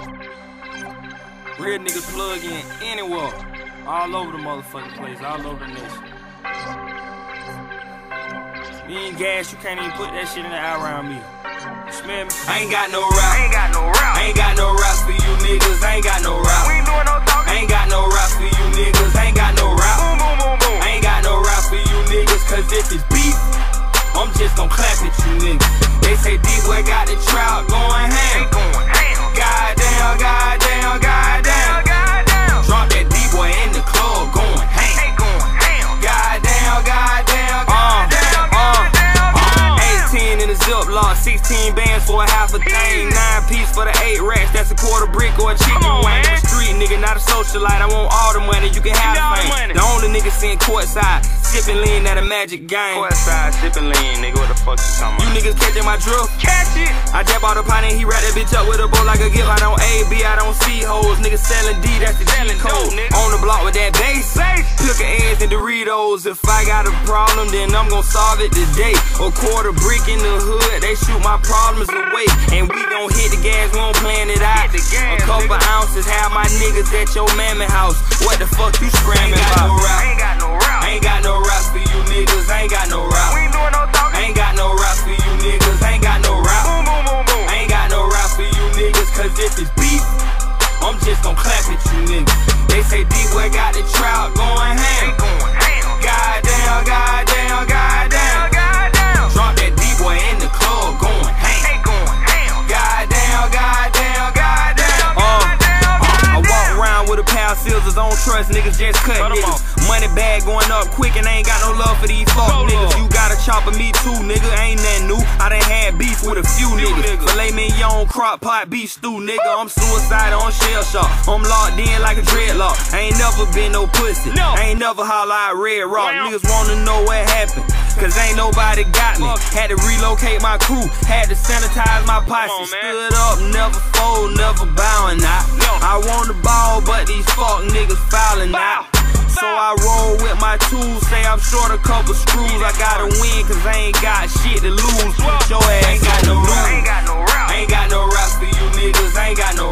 Real niggas plug in anywhere. All over the motherfucking place, all over the nation. Me ain't gas, you can't even put that shit in the eye around me. You smell me? I ain't got no rap. I ain't got no rap. I ain't got no raps for you niggas. I ain't got no rap. We ain't doing no talking. I ain't got no raps for you niggas. I ain't got no rap. Boom, boom, boom, boom. I ain't got no rap for you niggas, cause if it's beef, I'm just gon' clap at you niggas. They say D-Boy got the trout going ham. Ain't going ham. Goddamn, goddamn, goddamn. Goddamn. Drop that D-Boy in the club going ham. Ain't going ham. Goddamn, goddamn, Goddamn, goddamn. 18 in the Ziploc, 16 bands for a half a thing, 9 piece for the 8 racks, that's a quarter brick or a chicken wing. I'm a street nigga, not a socialite, I want all the money, you can have the fame. The only nigga sitting courtside, sipping lean at a Magic game. Courtside, sipping lean, nigga, what the fuck you talking You about? niggas catching my drift? Catch it. I jab out a pint and he wrap that bitch up with a bow like a gift. I don't A, B, I don't see hoes. Niggas selling D, that's the Selling G code. dope, nigga. On the block with that bass. Pick eggs and Doritos. If I got a problem, then I'm gon' solve it today. A quarter brick in the hood, they shoot my problems away. And we gon' hit the gas, we gon' plan it out. Hit the gas, a couple nigga. ounces, have my niggas at your mammy house. What the fuck you screaming about? I ain't got no rap. I ain't got no raps for you niggas. I ain't got no rap. We ain't doing no talking. I ain't got no raps for you niggas. I ain't got no rap. Boom, boom, boom, boom. I ain't got no rap for you niggas, cause if it's beef, I'm just gon' clap at you niggas. They say D-Boy got the trout going ham. Ain't going ham. Goddamn, goddamn, goddamn. Goddamn. Drop that D-Boy in the club going ham. Ain't going ham. Goddamn, goddamn, goddamn. I walk around with a pair of scissors, don't trust niggas, just cut Cut 'em niggas. off. Money bag going up quick and I ain't got no love for these fuck No niggas. love. You got a chopper, me too, nigga, ain't nothing new. I done had beef with a few niggas. Filet mignon, crock pot, beef stew, nigga. I'm suicidal on shell shock. I'm locked in like a dreadlock. I ain't never been no pussy. No. I ain't never holler out Red Rock. Well. Niggas wanna know what happened, cause ain't nobody got me. Had to relocate my crew, had to sanitize my posse. on, man. Stood up, never fold, never bowing out. No. I want the ball, but these fuck niggas fouling Bow. out. So I roll with my tools, say I'm short a couple screws. I gotta win, cause I ain't got shit to lose. Put your ass Ain't got on the no rap. news. Ain't got no rap. I ain't got no raps for you niggas. I ain't got no